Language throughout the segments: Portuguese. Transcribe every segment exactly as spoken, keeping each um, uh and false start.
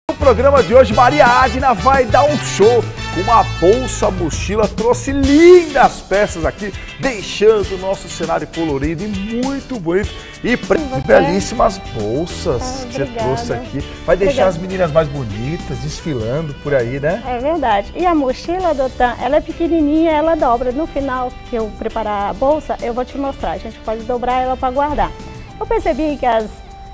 No programa de hoje, Maria Adna vai dar um show com uma bolsa mochila, trouxe lindas peças aqui, deixando o nosso cenário colorido e muito bonito. E belíssimas bolsas ah, que você trouxe aqui. Vai deixar obrigada. As meninas mais bonitas, desfilando por aí, né? É verdade. E a mochila, Doutan, ela é pequenininha, ela dobra. No final que eu preparar a bolsa, eu vou te mostrar. A gente pode dobrar ela para guardar. Eu percebi que as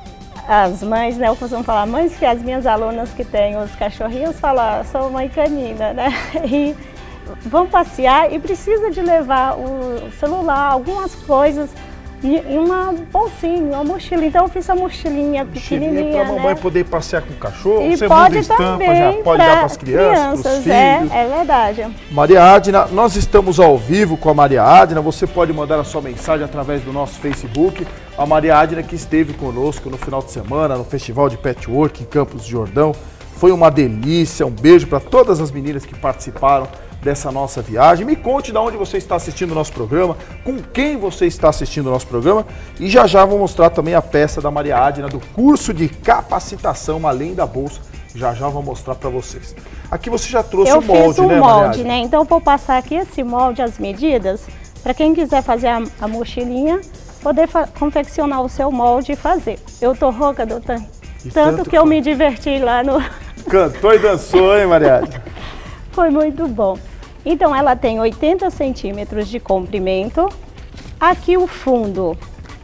As mães, né, eu costumo falar, mães que as minhas alunas que têm os cachorrinhos falam, sou mãe canina, né? E vão passear e precisa de levar o celular, algumas coisas em uma bolsinha, uma mochila. Então eu fiz a mochilinha pequenininha, para a mamãe né? poder passear com o cachorro, e você pode muda estampa, também já pode dar para as crianças, crianças, para os é, filhos. é verdade. Maria Adna, nós estamos ao vivo com a Maria Adna, você pode mandar a sua mensagem através do nosso Facebook. A Maria Adna que esteve conosco no final de semana no Festival de Patchwork em Campos do Jordão. Foi uma delícia, um beijo para todas as meninas que participaram dessa nossa viagem. Me conte de onde você está assistindo o nosso programa, com quem você está assistindo o nosso programa e já já vou mostrar também a peça da Maria Adna do curso de capacitação, uma linda bolsa. Já já vou mostrar para vocês. Aqui você já trouxe o molde, né, Eu fiz um né, molde, né? Então eu vou passar aqui esse molde, as medidas, para quem quiser fazer a, a mochilinha, poder confeccionar o seu molde e fazer. Eu tô rouca, doutor, tanto, tanto que eu me diverti lá no... Cantou e dançou, hein, Maria Adna? Foi muito bom. Então ela tem oitenta centímetros de comprimento. Aqui o fundo,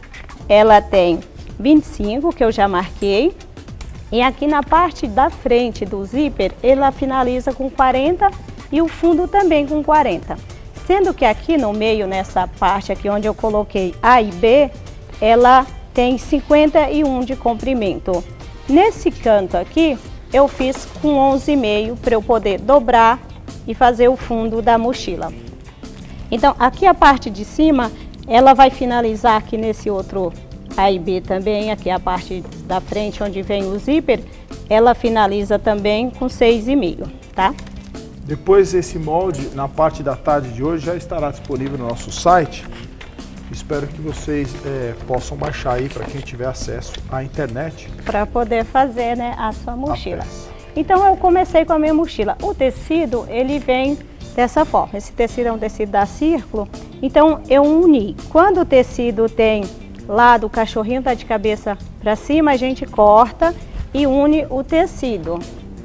ela tem vinte e cinco, que eu já marquei. E aqui na parte da frente do zíper, ela finaliza com quarenta e o fundo também com quarenta. Sendo que aqui no meio, nessa parte aqui onde eu coloquei A e B, ela tem cinquenta e um de comprimento. Nesse canto aqui, eu fiz com onze e meio para eu poder dobrar e fazer o fundo da mochila. Então, aqui a parte de cima, ela vai finalizar aqui nesse outro A e B também, aqui a parte da frente onde vem o zíper, ela finaliza também com seis e meio, tá? Depois esse molde, na parte da tarde de hoje, já estará disponível no nosso site. Espero que vocês é, possam baixar aí para quem tiver acesso à internet. Para poder fazer, né, a sua mochila. Então eu comecei com a minha mochila. O tecido, ele vem dessa forma. Esse tecido é um tecido da Círculo. Então eu uni. Quando o tecido tem lado, o cachorrinho tá de cabeça para cima, a gente corta e une o tecido.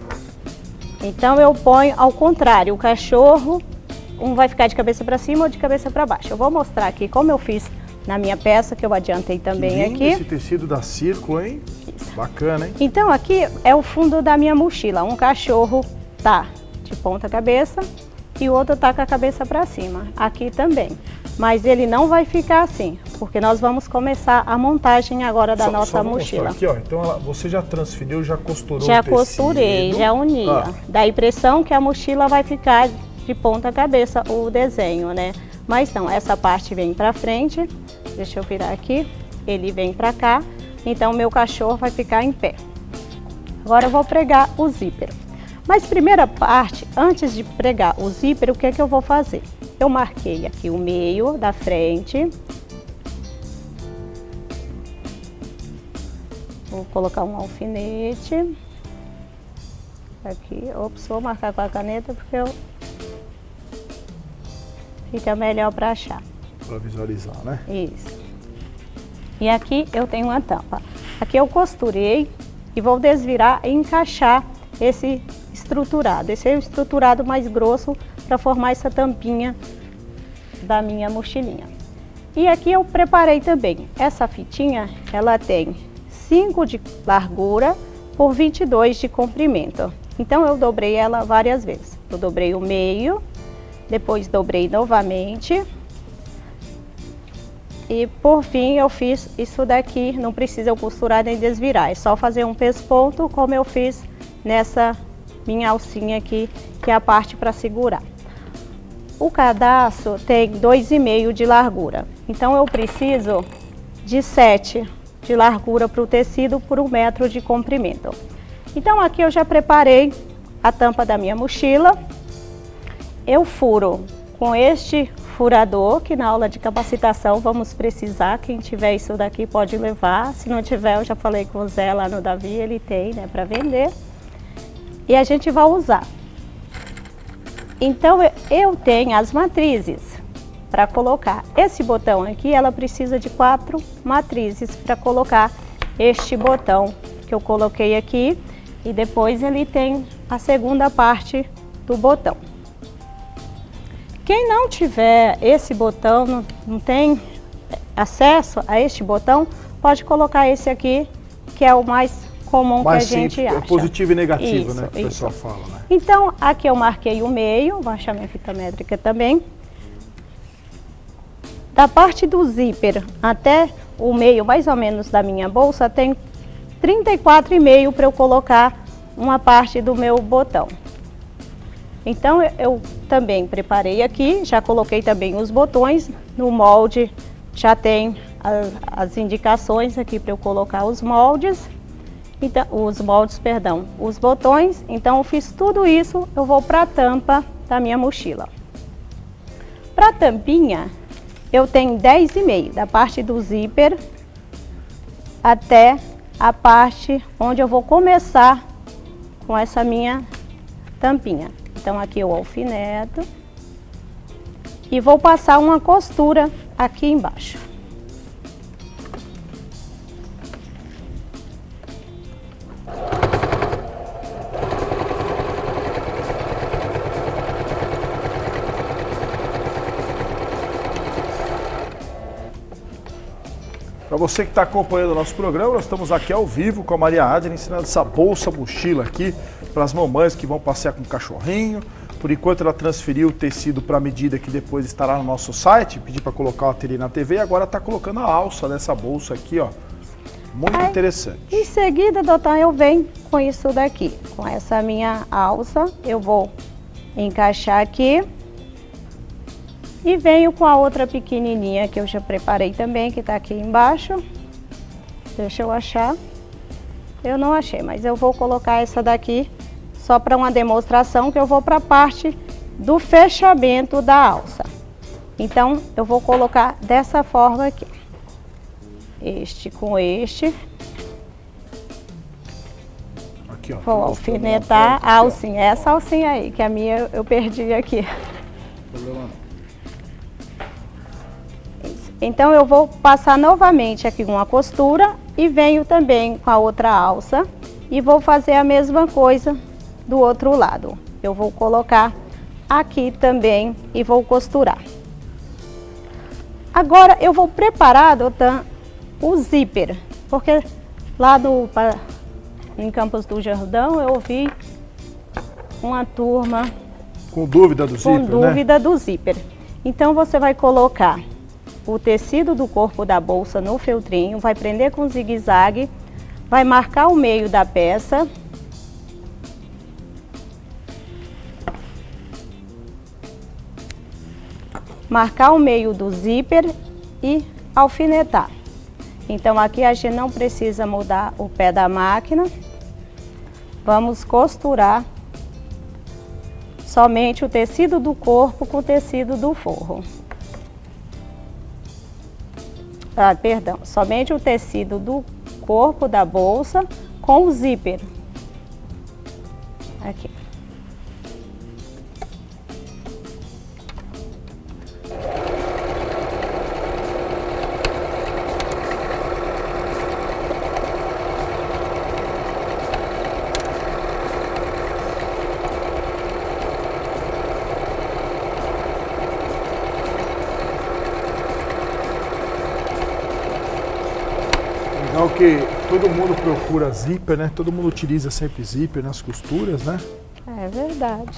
Então eu ponho ao contrário, o cachorro, um vai ficar de cabeça para cima ou de cabeça para baixo. Eu vou mostrar aqui como eu fiz na minha peça, que eu adiantei também que lindo aqui. Esse tecido da Círculo, hein? Isso. Bacana, hein? Então aqui é o fundo da minha mochila. Um cachorro tá de ponta cabeça e o outro tá com a cabeça para cima. Aqui também. Mas ele não vai ficar assim, porque nós vamos começar a montagem agora da só, nossa só mochila. Aqui, ó. Então ela, você já transferiu, já costurou Já o tecido. costurei, já uni. Ah. Dá a impressão que a mochila vai ficar de ponta cabeça o desenho, né? Mas não, essa parte vem para frente. Deixa eu virar aqui. Ele vem para cá. Então meu cachorro vai ficar em pé. Agora eu vou pregar o zíper. Mas primeira parte, antes de pregar o zíper, o que é que eu vou fazer? Eu marquei aqui o meio da frente. Vou colocar um alfinete. Aqui, ops, vou marcar com a caneta porque eu... fica melhor para achar. Para visualizar, né? Isso. E aqui eu tenho uma tampa. Aqui eu costurei e vou desvirar e encaixar esse estruturado. Esse é o estruturado mais grosso para formar essa tampinha da minha mochilinha. E aqui eu preparei também. Essa fitinha, ela tem cinco de largura por vinte e dois de comprimento. Então eu dobrei ela várias vezes. Eu dobrei o meio, depois dobrei novamente. E por fim eu fiz isso daqui, não precisa eu costurar nem desvirar, é só fazer um pesponto como eu fiz nessa minha alcinha aqui, que é a parte para segurar. O cadastro tem dois e meio de largura, então eu preciso de sete de largura para o tecido por um metro de comprimento. Então aqui eu já preparei a tampa da minha mochila, eu furo com este furador, que na aula de capacitação vamos precisar. Quem tiver isso daqui pode levar. Se não tiver, eu já falei com o Zé lá no Davi, ele tem, né, para vender. e a gente vai usar. Então eu tenho as matrizes para colocar. Esse botão aqui, ela precisa de quatro matrizes para colocar este botão que eu coloquei aqui, e depois ele tem a segunda parte do botão. Quem não tiver esse botão, não, não tem acesso a este botão, pode colocar esse aqui, que é o mais comum mais que a gente acha. Positivo e negativo, isso, né? Que o pessoal fala, né? Então, aqui eu marquei o meio, vou achar minha fita métrica também. Da parte do zíper até o meio, mais ou menos, da minha bolsa, tem trinta e quatro e meio para eu colocar uma parte do meu botão. Então, eu também preparei aqui, já coloquei também os botões no molde, já tem as, as indicações aqui para eu colocar os moldes, então, os moldes, perdão, os botões. Então, eu fiz tudo isso, eu vou para a tampa da minha mochila. Para a tampinha, eu tenho dez e meio, da parte do zíper até a parte onde eu vou começar com essa minha tampinha. Então aqui eu alfineto e vou passar uma costura aqui embaixo. Para você que está acompanhando o nosso programa, nós estamos aqui ao vivo com a Maria Adner ensinando essa bolsa mochila aqui para as mamães que vão passear com o cachorrinho. Por enquanto ela transferiu o tecido para a medida que depois estará no nosso site, pedi para colocar o ateliê na T V e agora está colocando a alça dessa bolsa aqui, ó. Muito Aí, interessante. Em seguida, doutor, eu venho com isso daqui, com essa minha alça, eu vou encaixar aqui. E venho com a outra pequenininha que eu já preparei também, que está aqui embaixo. Deixa eu achar. Eu não achei, mas eu vou colocar essa daqui só para uma demonstração, que eu vou para a parte do fechamento da alça. Então, eu vou colocar dessa forma aqui. Este com este. Aqui, ó. Vou alfinetar a alcinha. Essa alcinha aí, que a minha eu perdi aqui. Então eu vou passar novamente aqui uma costura e venho também com a outra alça e vou fazer a mesma coisa do outro lado. Eu vou colocar aqui também e vou costurar. Agora eu vou preparar, doutor, o zíper, porque lá no, em Campos do Jordão eu ouvi uma turma com dúvida do zíper, com dúvida né? do zíper. Então você vai colocar o tecido do corpo da bolsa no feltrinho, vai prender com zigue-zague, vai marcar o meio da peça. Marcar o meio do zíper e alfinetar. Então aqui a gente não precisa mudar o pé da máquina. Vamos costurar somente o tecido do corpo com o tecido do forro. Ah, perdão, somente o tecido do corpo da bolsa com o zíper. Aqui. Legal que todo mundo procura zíper, né? Todo mundo utiliza sempre zíper nas costuras, né? É verdade.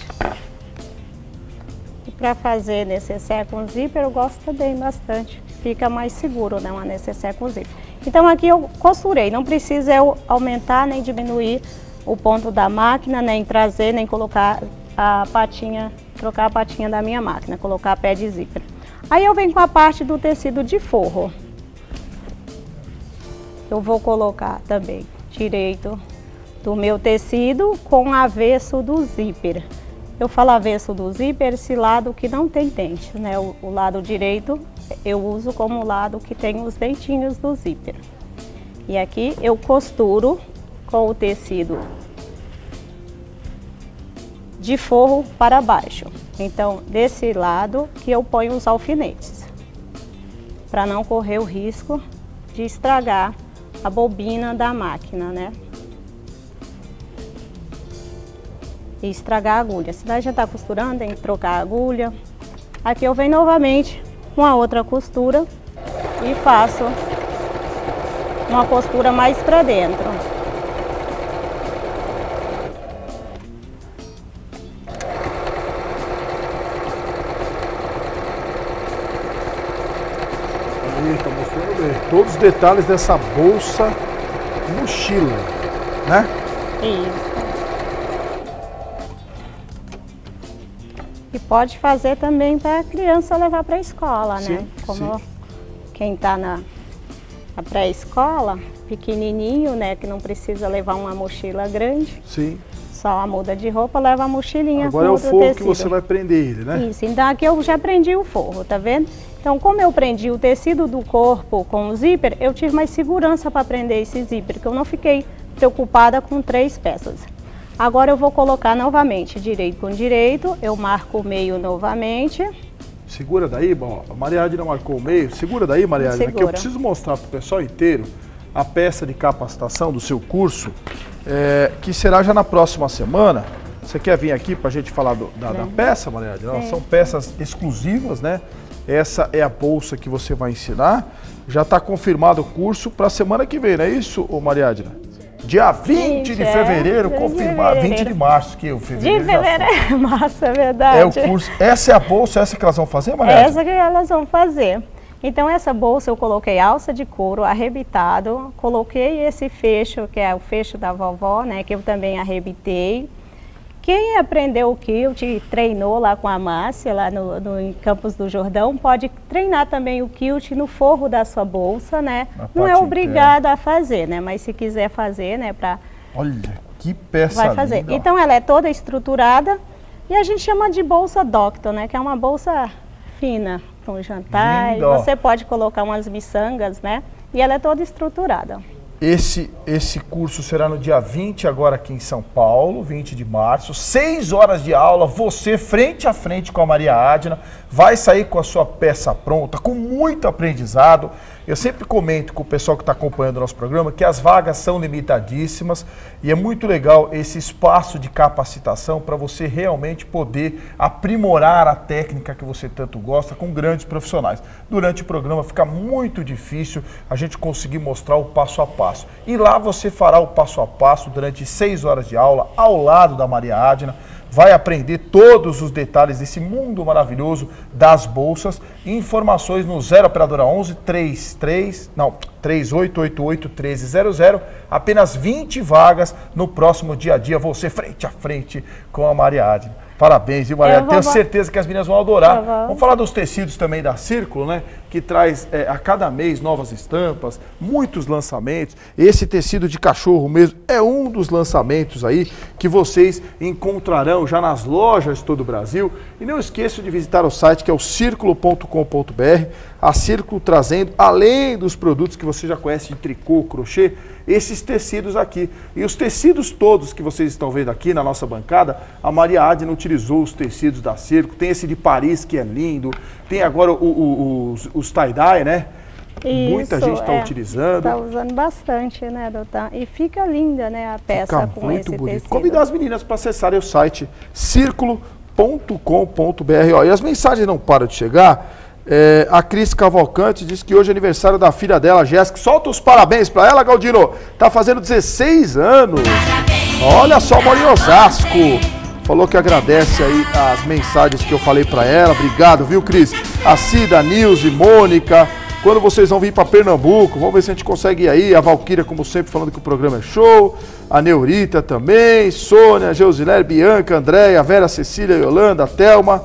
E para fazer necessaire com zíper eu gosto também bastante. Fica mais seguro, né? Uma necessaire com zíper. Então aqui eu costurei. Não precisa eu aumentar nem diminuir o ponto da máquina, nem trazer, nem colocar a patinha, trocar a patinha da minha máquina, colocar pé de zíper. Aí eu venho com a parte do tecido de forro. Eu vou colocar também direito do meu tecido com avesso do zíper. Eu falo avesso do zíper, esse lado que não tem dente, né? O, o lado direito eu uso como o lado que tem os dentinhos do zíper. E aqui eu costuro com o tecido de forro para baixo. Então, desse lado que eu ponho os alfinetes, para não correr o risco de estragar a bobina da máquina, né? E estragar a agulha. Se a gente está costurando, tem que trocar a agulha. Aqui eu venho novamente com a outra costura e faço uma costura mais para dentro. Aí, tá mostrando bem. Todos os detalhes dessa bolsa mochila, né? Isso. E pode fazer também para a criança levar para a escola, Sim, né? Como sim. Quem está na, na pré-escola, pequenininho, né? Que não precisa levar uma mochila grande. Sim. Só a muda de roupa, leva a mochilinha. Agora é com o forro tecido. que você vai prender ele, né? Isso, então aqui eu já prendi o forro, tá vendo? Então, como eu prendi o tecido do corpo com o zíper, eu tive mais segurança para prender esse zíper, porque eu não fiquei preocupada com três peças. Agora eu vou colocar novamente, direito com direito, eu marco o meio novamente. Segura daí, bom, a Maria Adna marcou o meio. Segura daí, Maria Adna, que eu preciso mostrar para o pessoal inteiro a peça de capacitação do seu curso, é, que será já na próxima semana. Você quer vir aqui para a gente falar do, da, da peça, Maria Adna? São peças exclusivas, né? Essa é a bolsa que você vai ensinar. Já está confirmado o curso para a semana que vem, não é isso, ô Maria Adna? Dia vinte de fevereiro, é, confirmado. vinte de março, que o fevereiro. De fevereiro, março, é verdade. É o curso. Essa é a bolsa, essa que elas vão fazer, Maria? Essa que elas vão fazer. Então, essa bolsa eu coloquei alça de couro arrebitado, coloquei esse fecho, que é o fecho da vovó, né, que eu também arrebitei. Quem aprendeu o quilt e treinou lá com a Márcia, lá no, no, em Campos do Jordão, pode treinar também o quilt no forro da sua bolsa, né? Não é obrigado a fazer, né? Mas se quiser fazer, né, pra... Olha, que peça vai fazer. linda. Então, ela é toda estruturada e a gente chama de bolsa Doctor, né? Que é uma bolsa fina para um jantar. Linda. E você pode colocar umas miçangas, né? E ela é toda estruturada. Esse, esse curso será no dia vinte, agora aqui em São Paulo, vinte de março, seis horas de aula, você frente a frente com a Maria Adna, vai sair com a sua peça pronta, com muito aprendizado. Eu sempre comento com o pessoal que está acompanhando o nosso programa que as vagas são limitadíssimas e é muito legal esse espaço de capacitação para você realmente poder aprimorar a técnica que você tanto gosta com grandes profissionais. Durante o programa fica muito difícil a gente conseguir mostrar o passo a passo. E lá você fará o passo a passo durante seis horas de aula ao lado da Maria Adna. Vai aprender todos os detalhes desse mundo maravilhoso das bolsas. Informações no zero operadora onze, trinta e três, não, três oito oito oito, um três zero zero. Apenas vinte vagas no próximo dia a dia, você frente a frente com a Maria Adna. Parabéns, viu, Maria? Tenho certeza que as meninas vão adorar. Vamos falar dos tecidos também da Círculo, né? Que traz é, a cada mês novas estampas, muitos lançamentos. Esse tecido de cachorro mesmo é um dos lançamentos aí que vocês encontrarão já nas lojas de todo o Brasil. E não esqueçam de visitar o site que é o círculo ponto com ponto br. A Círculo trazendo, além dos produtos que você já conhece de tricô, crochê, esses tecidos aqui. E os tecidos todos que vocês estão vendo aqui na nossa bancada, a Maria Adna utilizou os tecidos da Círculo. Tem esse de Paris que é lindo, tem agora o, o, os, os tie-dye, né? Isso, muita gente está é, utilizando. Está usando bastante, né, doutor? E fica linda, né, a peça fica com muito esse bonito. tecido. Convidar as meninas para acessarem o site círculo ponto com ponto br. Ó, e as mensagens não param de chegar. É, a Cris Cavalcante diz que hoje é aniversário da filha dela, Jéssica. Solta os parabéns para ela, Galdino. Tá fazendo dezesseis anos. Parabéns. Olha só, mora em Osasco. Falou que agradece aí as mensagens que eu falei para ela. Obrigado, viu, Cris? A Cida, a Nilce, Mônica. Quando vocês vão vir para Pernambuco, vamos ver se a gente consegue ir aí. A Valquíria, como sempre, falando que o programa é show. A Neurita também. Sônia, Geusilene, Bianca, Andréia, Vera, Cecília, Yolanda, Thelma.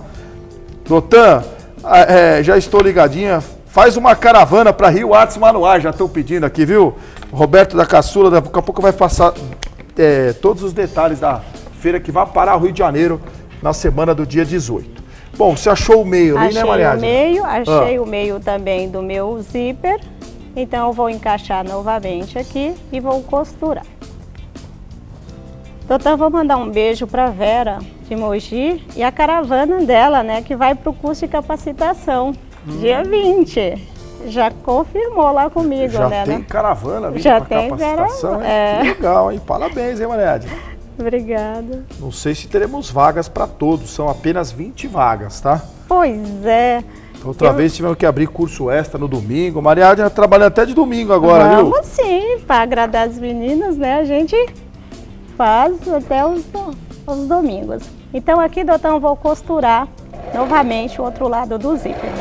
Dotan, é, já estou ligadinha. Faz uma caravana para Rio Artes Manuais. Já estão pedindo aqui, viu? Roberto da Caçula, daqui a pouco vai passar é, todos os detalhes da feira que vai parar o Rio de Janeiro na semana do dia dezoito. Bom, você achou o meio ali, né, Maria? Achei o meio, achei ah. o meio também do meu zíper. Então eu vou encaixar novamente aqui e vou costurar. Doutor, vou mandar um beijo para Vera de Mogi e a caravana dela, né, que vai para o curso de capacitação, hum. dia vinte. Já confirmou lá comigo, Já né? tem né? caravana vindo Já para tem capacitação, cara... é. Que legal, hein? Parabéns, hein, Mariade? Obrigada. Não sei se teremos vagas para todos, são apenas vinte vagas, tá? Pois é. Outra eu... vez tivemos que abrir curso extra no domingo. Mariade trabalha até de domingo agora, Vamos, viu? Vamos sim, para agradar as meninas, né? A gente faz até os, do... os domingos. Então aqui, doutor, eu vou costurar novamente o outro lado do zíper.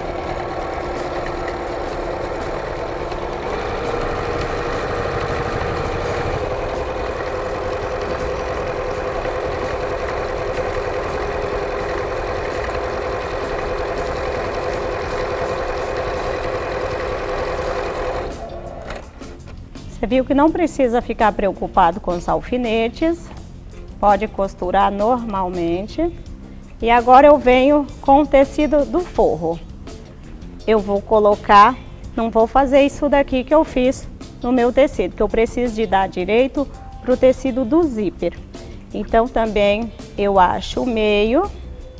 Você viu que não precisa ficar preocupado com os alfinetes, pode costurar normalmente. E agora eu venho com o tecido do forro. Eu vou colocar, não vou fazer isso daqui que eu fiz no meu tecido, que eu preciso de dar direito para o tecido do zíper. Então também eu acho o meio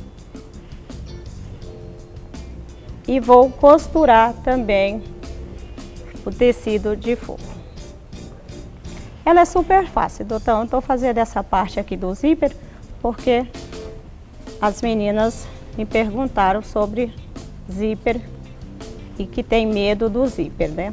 e vou costurar também o tecido de forro. Ela é super fácil, doutor. Eu estou fazendo essa parte aqui do zíper porque as meninas me perguntaram sobre zíper e que tem medo do zíper, né?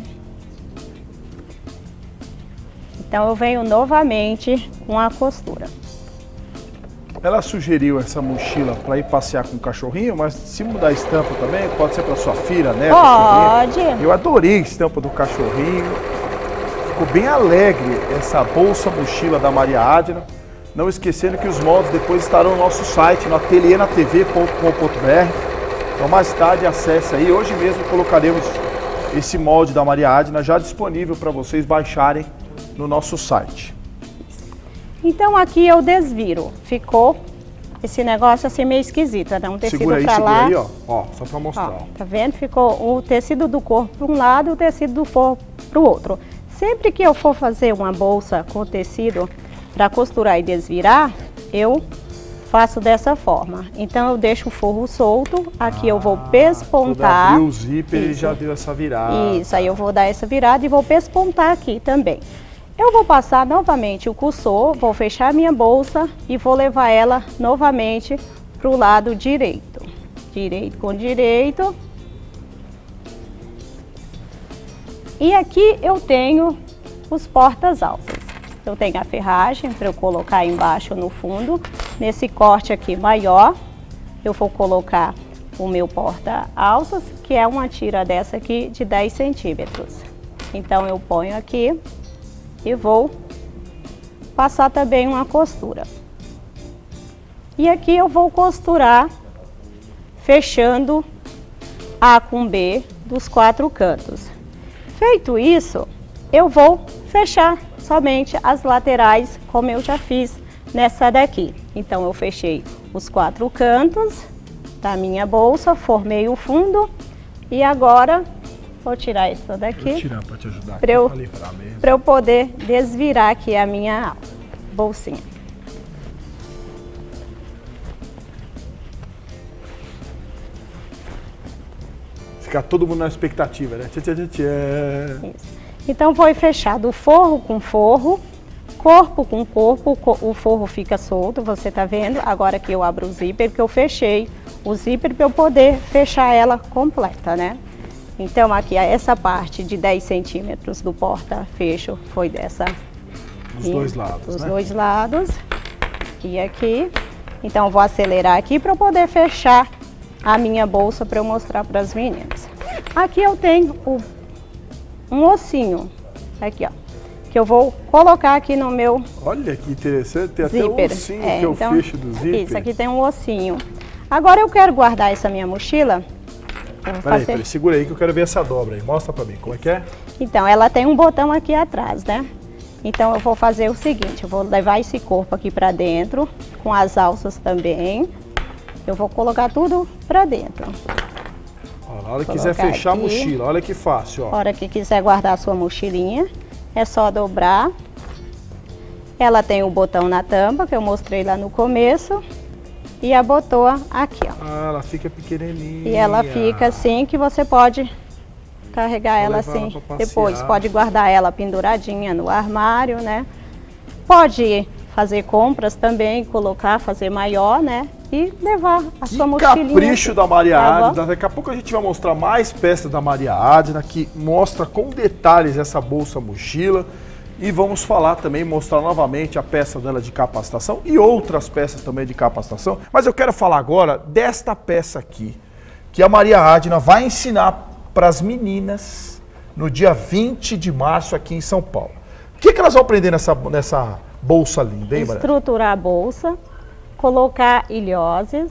Então eu venho novamente com a costura. Ela sugeriu essa mochila para ir passear com o cachorrinho, mas se mudar a estampa também, pode ser para sua filha, né? Pode. Eu adorei a estampa do cachorrinho. Ficou bem alegre essa bolsa mochila da Maria Adna. Não esquecendo que os moldes depois estarão no nosso site, no ateliê na t v ponto com ponto b r. Então mais tarde acesse aí. Hoje mesmo colocaremos esse molde da Maria Adna já disponível para vocês baixarem no nosso site. Então aqui eu desviro. Ficou esse negócio assim meio esquisito, né? Um tecido segura aí, pra segura lá. aí, ó. Ó, só para mostrar. Ó, tá vendo? Ficou o tecido do corpo para um lado e o tecido do forro para o outro. Sempre que eu for fazer uma bolsa com tecido para costurar e desvirar, eu faço dessa forma. Então eu deixo o forro solto, aqui ah, eu vou pespontar. Abriu o zíper e já deu essa virada. Isso, aí eu vou dar essa virada e vou pespontar aqui também. Eu vou passar novamente o cursor, vou fechar a minha bolsa e vou levar ela novamente para o lado direito. Direito com direito. E aqui eu tenho os portas-alças. Eu tenho a ferragem para eu colocar embaixo no fundo. Nesse corte aqui maior, eu vou colocar o meu porta-alças, que é uma tira dessa aqui de dez centímetros. Então eu ponho aqui e vou passar também uma costura. E aqui eu vou costurar fechando A com B dos quatro cantos. Feito isso, eu vou fechar somente as laterais, como eu já fiz nessa daqui. Então eu fechei os quatro cantos da minha bolsa, formei o fundo e agora vou tirar essa daqui. Vou tirar para te ajudar para eu, para eu poder desvirar aqui a minha bolsinha. Ficar todo mundo na expectativa, né? Tchê, tchê, tchê, tchê. Isso. Então foi fechado o forro com forro, corpo com corpo, o forro fica solto, você tá vendo? Agora que eu abro o zíper, que eu fechei o zíper para eu poder fechar ela completa, né? Então aqui essa parte de dez centímetros do porta-fecho foi dessa. Dos dois lados, Dos né? dois lados. E aqui. Então eu vou acelerar aqui para eu poder fechar a minha bolsa para eu mostrar para as meninas. Aqui eu tenho o, um ossinho, aqui ó, que eu vou colocar aqui no meu Olha que interessante, tem zíper. Até um ossinho é, que é então, o fecho do zíper. Isso, aqui tem um ossinho. Agora eu quero guardar essa minha mochila. Peraí, fazer... peraí, segura aí que eu quero ver essa dobra aí, mostra para mim, como é que é? Então, ela tem um botão aqui atrás, né? Então eu vou fazer o seguinte, eu vou levar esse corpo aqui para dentro, com as alças também. Eu vou colocar tudo pra dentro. Ó, na hora que quiser fechar aqui a mochila, olha que fácil, ó. Na hora que quiser guardar a sua mochilinha, é só dobrar Ela tem o botão na tampa, que eu mostrei lá no começo. E a botoa aqui, ó. Ah, ela fica pequenininha. E ela fica assim, que você pode carregar ela assim. Ela depois pode guardar ela penduradinha no armário, né? Pode fazer compras também, colocar, fazer maior, né? E levar a sua mochilinha. Capricho da Maria Adna. Daqui a pouco a gente vai mostrar mais peças da Maria Adna, que mostra com detalhes essa bolsa mochila. E vamos falar também, mostrar novamente a peça dela de capacitação e outras peças também de capacitação. Mas eu quero falar agora desta peça aqui, que a Maria Adna vai ensinar para as meninas no dia vinte de março aqui em São Paulo. O que, que elas vão aprender nessa, nessa bolsa linda, hein, Maria? Estruturar a bolsa, colocar ilhoses,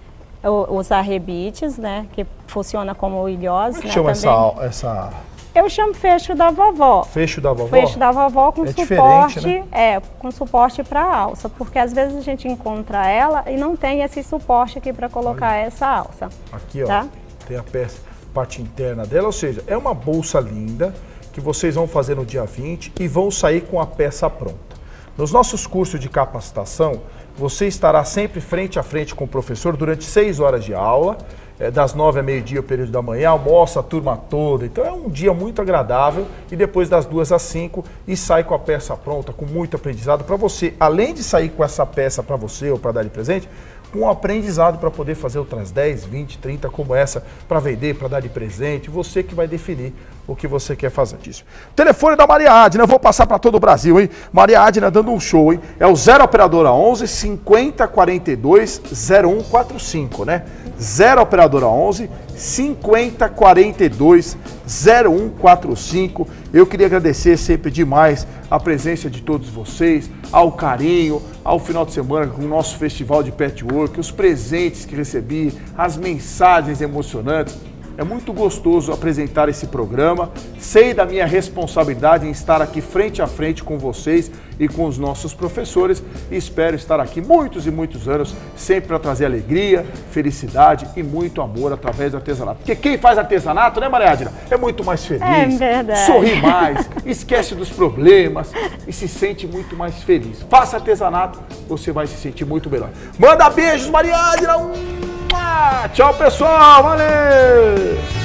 usar rebites, né, que funciona como ilhose. Como é que né, chama também. essa... essa... Eu chamo fecho da vovó. Fecho da vovó? Fecho da vovó com é suporte, né? é, com suporte para alça, porque às vezes a gente encontra ela e não tem esse suporte aqui para colocar Olha. essa alça. Aqui, ó, tá? tem a peça, parte interna dela, ou seja, é uma bolsa linda que vocês vão fazer no dia vinte e vão sair com a peça pronta. Nos nossos cursos de capacitação, você estará sempre frente a frente com o professor durante seis horas de aula, É, das nove a meio-dia, o período da manhã, almoça a turma toda. Então é um dia muito agradável e depois das duas às cinco e sai com a peça pronta, com muito aprendizado para você. Além de sair com essa peça para você ou para dar de presente, com um aprendizado para poder fazer outras dez, vinte, trinta como essa, para vender, para dar de presente. Você que vai definir o que você quer fazer disso. Telefone da Maria Adna, eu vou passar para todo o Brasil, hein? Maria Adna dando um show, hein? É o zero operadora onze, cinquenta, quarenta e dois, zero um quatro cinco, né? zero operadora onze, cinquenta, quarenta e dois, zero um quatro cinco. Eu queria agradecer sempre demais a presença de todos vocês, ao carinho, ao final de semana com o nosso festival de patchwork, os presentes que recebi, as mensagens emocionantes. É muito gostoso apresentar esse programa. Sei da minha responsabilidade em estar aqui frente a frente com vocês e com os nossos professores. E espero estar aqui muitos e muitos anos, sempre para trazer alegria, felicidade e muito amor através do artesanato. Porque quem faz artesanato, né, Maria Adna, é muito mais feliz, é verdade. Sorri mais, esquece dos problemas e se sente muito mais feliz. Faça artesanato, você vai se sentir muito melhor. Manda beijos, Maria Adna! Um... Tchau, pessoal! Valeu!